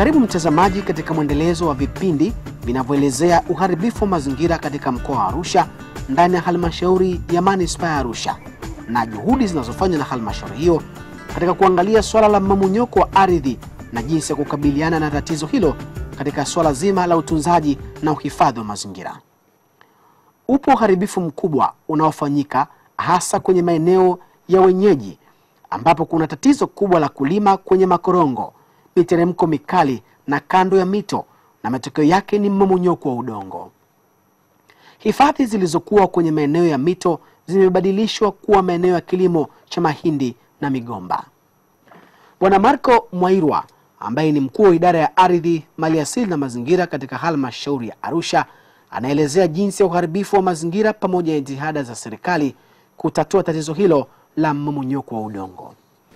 Karibu mtazamaji katika mwendelezo wa vipindi vinavyoelezea uharibifu wa mazingira katika mkoa wa Arusha ndani ya halmashauri ya Manispaa ya Arusha na juhudi zinazofanywa na halmashauri hiyo katika kuangalia swala la mmomonyoko wa ardhi na jinsi ya kukabiliana na tatizo hilo katika swala zima la utunzaji na uhifadhi wa mazingira. Upo uharibifu mkubwa unaofanyika hasa kwenye maeneo ya wenyeji ambapo kuna tatizo kubwa la kulima kwenye makorongo, miteremko mikali na kando ya mito, na matokeo yake ni mmomonyoko wa udongo. Hifadhi zilizokuwa kwenye maeneo ya mito zimebadilishwa kuwa maeneo ya kilimo cha mahindi na migomba. Bwana Marco Mwairwa ambaye ni mkuu wa idara ya ardhi, maliasili na mazingira katika halmashauri ya Arusha anaelezea jinsi ya uharibifu wa mazingira pamoja na jitihada za serikali kutatua tatizo hilo la mmomonyoko wa udongo.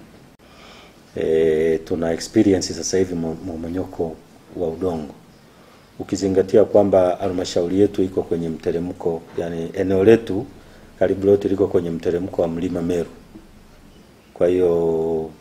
Tuna experience sasa hivi mmomonyoko wa udongo. Ukizingatia kwamba halmashauri yetu iko kwenye mteremko, yani eneo letu karibu lote liko kwenye mteremko wa mlima Meru. Kwa hiyo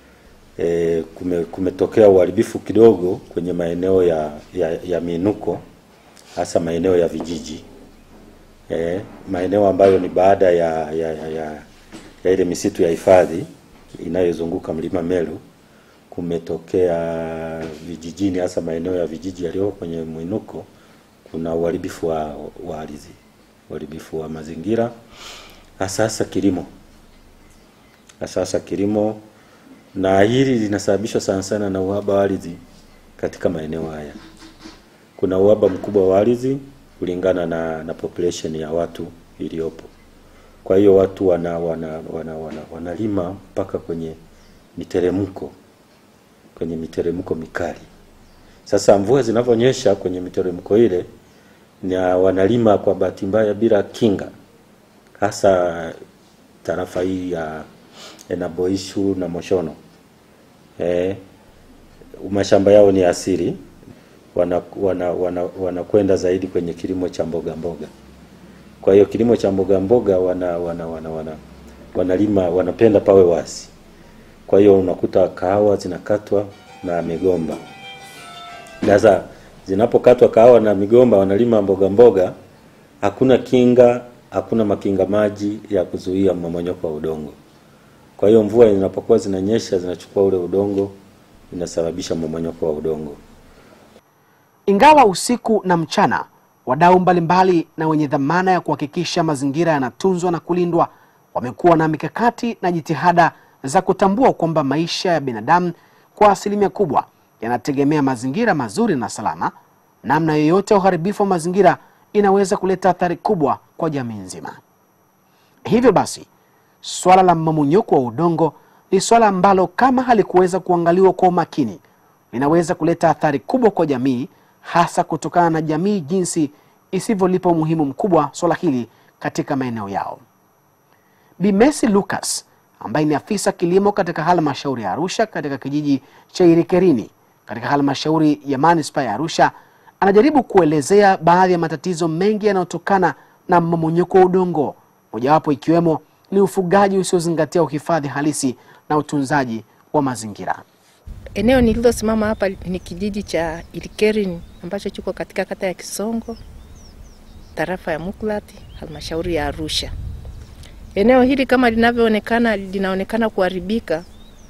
kumetokea uharibifu kidogo kwenye maeneo ya minuko, hasa maeneo ya vijiji. Maeneo ambayo ni baada ya ile misitu ya hifadhi inayozunguka mlima Meru, kumetokea vijijini, hasa maeneo ya vijiji yaliyo kwenye mwinuko, kuna uharibifu wa ardhi, uharibifu wa mazingira, hasa kilimo, na hili linasababishwa sana sana na uhaba wa ardhi katika maeneo haya. Kuna uhaba mkubwa wa ardhi kulingana na population ya watu iliyopo. Kwa hiyo watu wanalima mpaka kwenye miteremko mikali. Sasa mvua zinavyonyesha kwenye miteremko ile, ni wanalima kwa bahati mbaya bila kinga, hasa tarafa hii ya Enaboishu na Moshono. Mashamba yao ni asili, wanakwenda zaidi kwenye kilimo cha mboga. Kwa hiyo kilimo cha mboga wanalima, wanapenda pawe wasi. Kwa hiyo unakuta kahawa zinakatwa na migomba. Sasa zinapokatwa kahawa na migomba, wanalima mboga, hakuna kinga, hakuna makinga maji ya kuzuia mmomonyoko wa udongo. Kwa hiyo mvua zinapokuwa zinanyesha, zinachukua ule udongo, inasababisha mmomonyoko wa udongo. Ingawa usiku na mchana wadau mbalimbali na wenye dhamana ya kuhakikisha mazingira yanatunzwa na kulindwa wamekuwa na mikakati na jitihada za kutambua kwamba maisha ya binadamu kwa asilimia kubwa yanategemea mazingira mazuri na salama, namna yoyote ya uharibifu wa mazingira inaweza kuleta athari kubwa kwa jamii nzima. Hivyo basi, swala la mmomonyoko wa udongo ni swala ambalo kama halikuweza kuangaliwa kwa umakini linaweza kuleta athari kubwa kwa jamii, hasa kutokana na jamii jinsi isivyolipa umuhimu mkubwa swala hili katika maeneo yao. Bi Messi Lucas ambaye ni afisa kilimo katika halmashauri ya Arusha katika kijiji cha Irikerini katika halmashauri ya Manispaa ya Arusha anajaribu kuelezea baadhi ya matatizo mengi yanayotokana na mmomonyoko wa udongo, mojawapo ikiwemo ni ufugaji usiozingatia uhifadhi halisi na utunzaji wa mazingira. Eneo nililosimama hapa ni kijiji cha Irikerini ambacho kiko katika kata ya Kisongo, tarafa ya Muklati, halmashauri ya Arusha. Eneo hili kama linaonekana kuharibika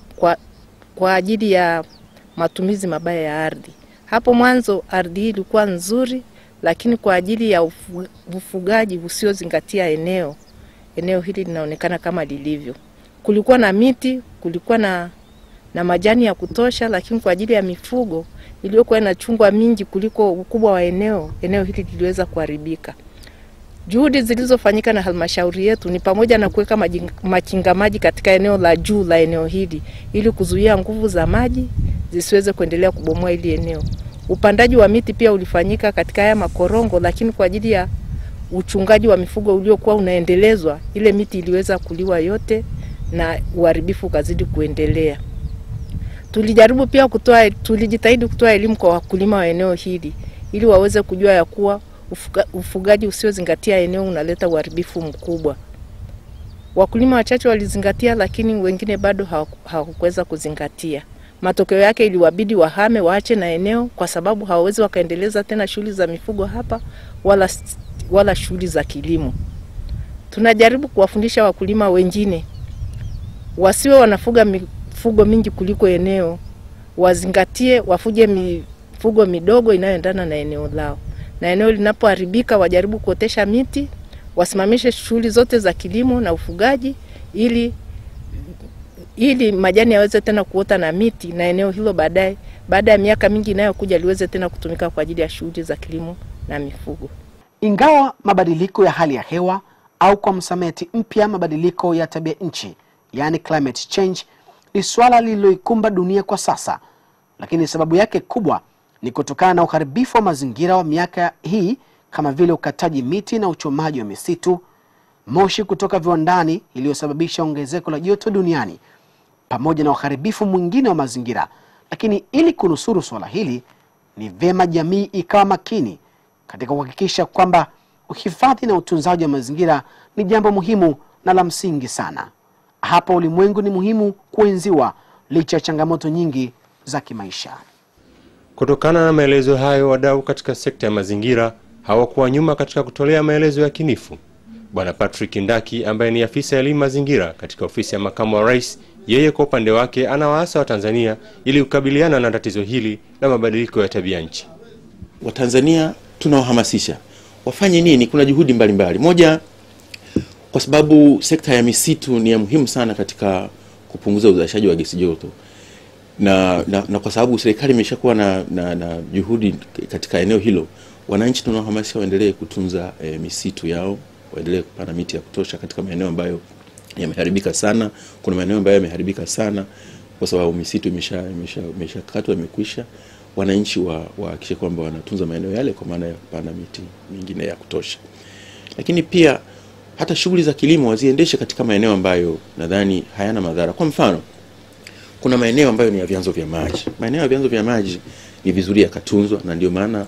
kwa ajili ya matumizi mabaya ya ardhi. Hapo mwanzo ardhi hii ilikuwa nzuri, lakini kwa ajili ya ufugaji usiozingatia eneo hili linaonekana kama lilivyo. Kulikuwa na miti, kulikuwa na majani ya kutosha, lakini kwa ajili ya mifugo iliyokuwa inachungwa mingi kuliko ukubwa wa eneo hili liliweza kuharibika. Juhudi zilizofanyika na halmashauri yetu ni pamoja na kuweka makinga maji katika eneo la juu la eneo hili ili kuzuia nguvu za maji zisiweze kuendelea kubomoa hili eneo. Upandaji wa miti pia ulifanyika katika haya makorongo, lakini kwa ajili ya uchungaji wa mifugo uliokuwa unaendelezwa, ile miti iliweza kuliwa yote na uharibifu ukazidi kuendelea. Tulijitahidi kutoa elimu kwa wakulima wa eneo hili ili waweze kujua ya kuwa ufugaji usiozingatia eneo unaleta uharibifu mkubwa. Wakulima wachache walizingatia, lakini wengine bado hawakuweza kuzingatia. Matokeo yake iliwabidi wahame, waache na eneo, kwa sababu hawawezi wakaendeleza tena shughuli za mifugo hapa wala shughuli za kilimo. Tunajaribu kuwafundisha wakulima wengine wasiwe wanafuga mifugo mingi kuliko eneo, wazingatie wafuge mifugo midogo inayoendana na eneo lao, na eneo linapoharibika wajaribu kuotesha miti, wasimamishe shughuli zote za kilimo na ufugaji ili majani yaweze tena kuota na miti, na eneo hilo baada ya miaka mingi inayokuja liweze tena kutumika kwa ajili ya shughuli za kilimo na mifugo. Ingawa mabadiliko ya hali ya hewa au kwa msamiati mpya mabadiliko ya tabia nchi, yani climate change, ni swala lililoikumba dunia kwa sasa, lakini sababu yake kubwa ni kutokana na uharibifu wa mazingira wa miaka hii, kama vile ukataji miti na uchomaji wa misitu, moshi kutoka viwandani iliyosababisha ongezeko la joto duniani, pamoja na uharibifu mwingine wa mazingira. Lakini ili kunusuru swala hili, ni vyema jamii ikawa makini katika kuhakikisha kwamba uhifadhi na utunzaji wa mazingira ni jambo muhimu na la msingi sana. Hapa ulimwengu ni muhimu kuenziwa licha ya changamoto nyingi za kimaisha. Kutokana na maelezo hayo, wadau katika sekta ya mazingira hawakuwa nyuma katika kutolea maelezo ya kinifu. Bwana Patrick Ndaki, ambaye ni afisa ya elimu mazingira katika ofisi ya makamu wa rais, yeye kwa upande wake anawaasa wa Tanzania ili kukabiliana na tatizo hili la mabadiliko ya tabia nchi. Watanzania tunawahamasisha wafanye nini? Kuna juhudi mbalimbali. Moja, kwa sababu sekta ya misitu ni ya muhimu sana katika kupunguza uzalishaji wa gesi joto, na kwa sababu serikali imeshakuwa na juhudi katika eneo hilo, wananchi tunawahamasisha waendelee kutunza misitu yao, waendelee kupanda miti ya kutosha katika maeneo ambayo yameharibika sana. Kuna maeneo ambayo yameharibika sana kwa sababu misitu imeshakatwa, imekwisha. Wananchi wahakikishe kwamba wanatunza maeneo yale kwa maana ya kupanda miti mingine ya kutosha. Lakini pia hata shughuli za kilimo waziendeshe katika maeneo ambayo nadhani hayana madhara. Kwa mfano, kuna maeneo ambayo ni ya vyanzo vya maji. Maeneo ya vyanzo vya maji ni vizuri yakatunzwa, na ndio maana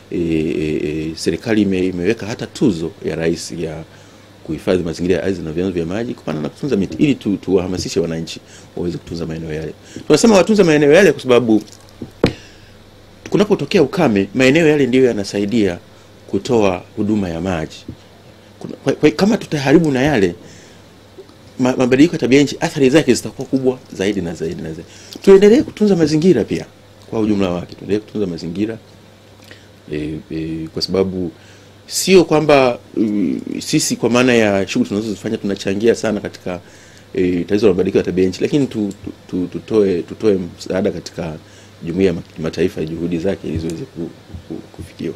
serikali imeweka hata tuzo ya rais ya kuhifadhi mazingira ya ardhi na vyanzo vya maji kupanda na kutunza miti, ili tuwahamasishe wananchi waweze kutunza maeneo yale. Tunasema watunza maeneo yale kwa sababu kunapotokea ukame, maeneo yale ndiyo yanasaidia kutoa huduma ya maji. Kama tutaharibu na yale, mabadiliko ya tabia nchi, athari zake zitakuwa kubwa zaidi na zaidi na zaidi. Tuendelee kutunza mazingira pia kwa ujumla wake. Tuendelee kutunza mazingira kwa sababu sio kwamba sisi kwa maana ya shughuli tunazozifanya tunachangia sana katika tatizo la mabadiliko ya tabia nchi, lakini tutoe msaada katika jumuiya ya kimataifa juhudi zake ili ziweze kufikiwa.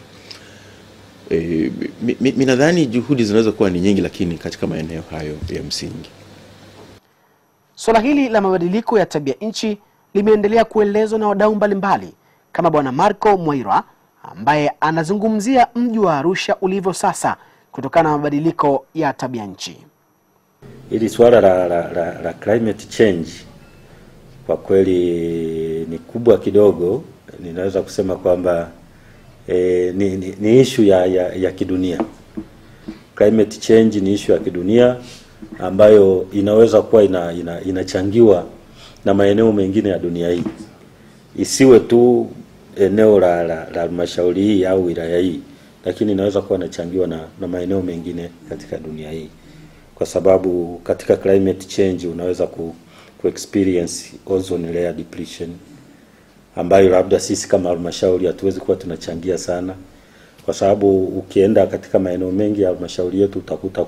Mimi nadhani juhudi zinaweza kuwa ni nyingi, lakini katika maeneo hayo ya msingi. Swala hili la mabadiliko ya tabia nchi limeendelea kuelezwa na wadau mbalimbali kama Bwana Marco Mwaira, ambaye anazungumzia mji wa Arusha ulivyo sasa kutokana na mabadiliko ya tabia nchi. Hili swala la climate change kwa kweli ni kubwa kidogo. Ninaweza kusema kwamba ni issue ya kidunia. Climate change ni issue ya kidunia ambayo inaweza kuwa inachangiwa na maeneo mengine ya dunia hii. Isiwe tu eneo la halmashauri hii au wilaya hii, lakini inaweza kuwa inachangiwa na maeneo mengine katika dunia hii. Kwa sababu katika climate change unaweza ku experience ozone layer depletion, ambayo labda sisi kama halmashauri hatuwezi kuwa tunachangia sana, kwa sababu ukienda katika maeneo mengi ya halmashauri yetu utakuta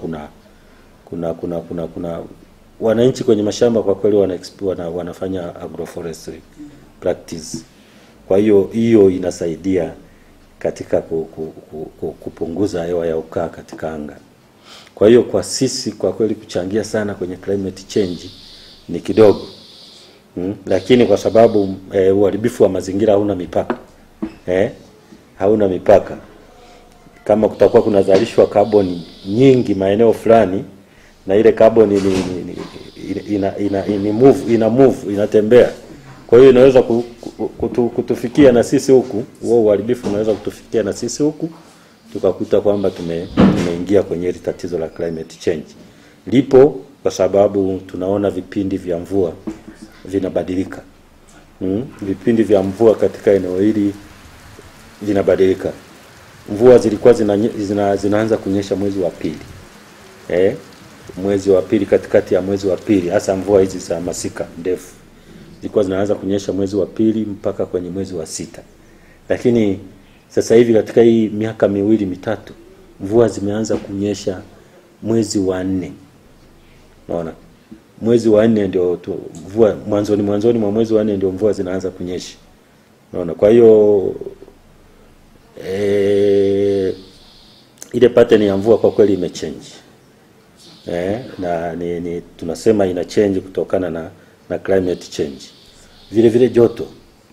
kuna wananchi kwenye mashamba kwa kweli wanafanya agroforestry practice. Kwa hiyo inasaidia katika kupunguza hewa ya ukaa katika anga. Kwa hiyo kwa sisi kwa kweli kuchangia sana kwenye climate change ni kidogo. Lakini kwa sababu uharibifu wa mazingira hauna mipaka. Hauna mipaka. Kama kutakuwa kunazalishwa carbon nyingi maeneo fulani, na ile carbon inatembea. Kwa hiyo inaweza kutufikia na sisi huku, wao uharibifu unaweza kutufikia na sisi huku, tukakuta kwamba tumeingia kwenye ile tatizo la climate change. Lipo kwa sababu tunaona vipindi vya mvua vinabadilika. Vipindi vya mvua katika eneo hili vinabadilika. Mvua zilikuwa zinaanza kunyesha mwezi wa pili. Mwezi wa pili, katikati ya mwezi wa pili, hasa mvua hizi za masika ndefu zilikuwa zinaanza kunyesha mwezi wa pili mpaka kwenye mwezi wa 6. Lakini sasa hivi katika hii miaka miwili mitatu mvua zimeanza kunyesha mwezi wa 4. Unaona? Mwezi wa 4 ndio mvua, mwanzoni mwa mwezi wa 4 ndio mvua zinaanza kunyesha. Unaona? Kwa hiyo ile pattern ya mvua kwa kweli imechange. Na tunasema ina change kutokana na climate change. Vile vile joto.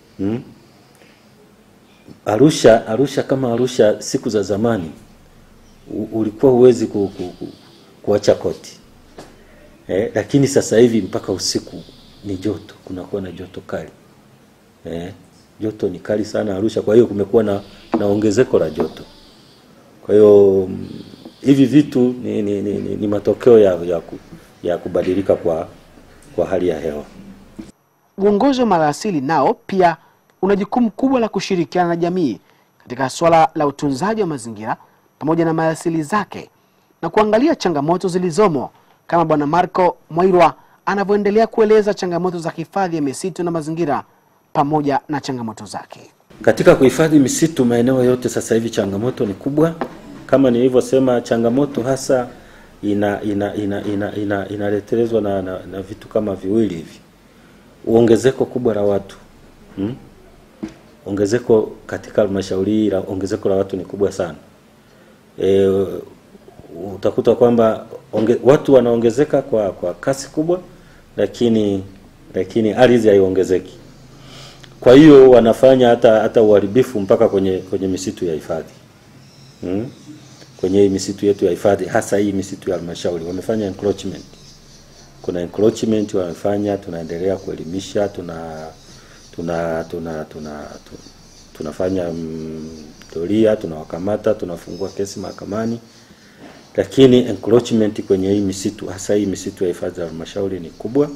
Arusha kama Arusha siku za zamani ulikuwa huwezi kuacha koti. Lakini sasa hivi mpaka usiku ni joto, kunakuwa na joto kali. Joto ni kali sana Arusha, kwa hiyo kumekuwa na ongezeko la joto. Kwa hiyo hivi vitu ni matokeo ya kubadilika kwa hali ya hewa. Uongozi wa maliasili nao pia una jukumu kubwa la kushirikiana na jamii katika swala la utunzaji wa mazingira pamoja na maliasili zake na kuangalia changamoto zilizomo, kama Bwana Marco Mwairwa anavyoendelea kueleza changamoto za hifadhi ya misitu na mazingira pamoja na changamoto zake. Katika kuhifadhi misitu maeneo yote sasa hivi changamoto ni kubwa. Kama nilivyosema, changamoto hasa inaletelezwa na vitu kama viwili hivi. Ongezeko kubwa la watu. Ongezeko katika halmashauri, ongezeko la watu ni kubwa sana. Utakuta kwamba watu wanaongezeka kwa kasi kubwa, lakini ardhi haiongezeki. Kwa hiyo wanafanya hata uharibifu mpaka kwenye misitu ya hifadhi. Kwenye misitu yetu ya hifadhi, hasa hii misitu ya halmashauri wamefanya encroachment. Kuna encroachment wamefanya, tunaendelea kuelimisha, tunafanya doria, tunawakamata, tunafungua kesi mahakamani. Lakini encroachment kwenye hii misitu, hasa hii misitu ya hifadhi ya halmashauri ni kubwa.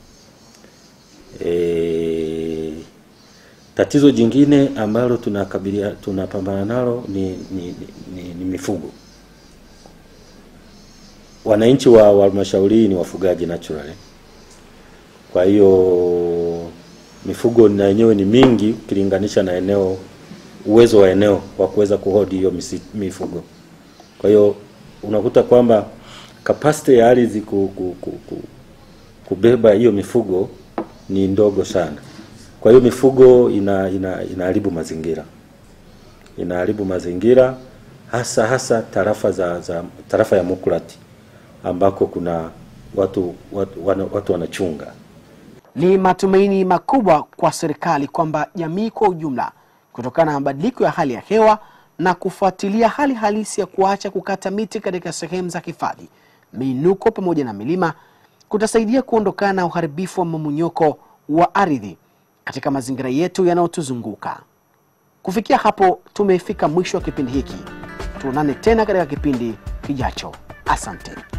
Tatizo jingine ambalo tunapambana nalo ni mifugo. Wananchi wa halmashauri ni wafugaji naturally. Kwa hiyo mifugo na yenyewe ni mingi ukilinganisha na uwezo wa eneo wa kuweza kuhold hiyo mifugo. Kwa hiyo unakuta kwamba capacity ya ardhi kubeba hiyo mifugo ni ndogo sana. Kwa hiyo mifugo inaharibu mazingira. Inaharibu mazingira hasa tarafa ya Mukulati ambako kuna watu wanachunga. Ni matumaini makubwa kwa serikali kwamba jamii kwa ujumla, kutokana na mabadiliko ya hali ya hewa na kufuatilia hali halisi ya kuacha kukata miti katika sehemu za hifadhi, miinuko pamoja na milima, kutasaidia kuondokana na uharibifu wa mmomonyoko wa ardhi katika mazingira yetu yanayotuzunguka. Kufikia hapo tumefika mwisho wa kipindi hiki. Tuonane tena katika kipindi kijacho. Asante.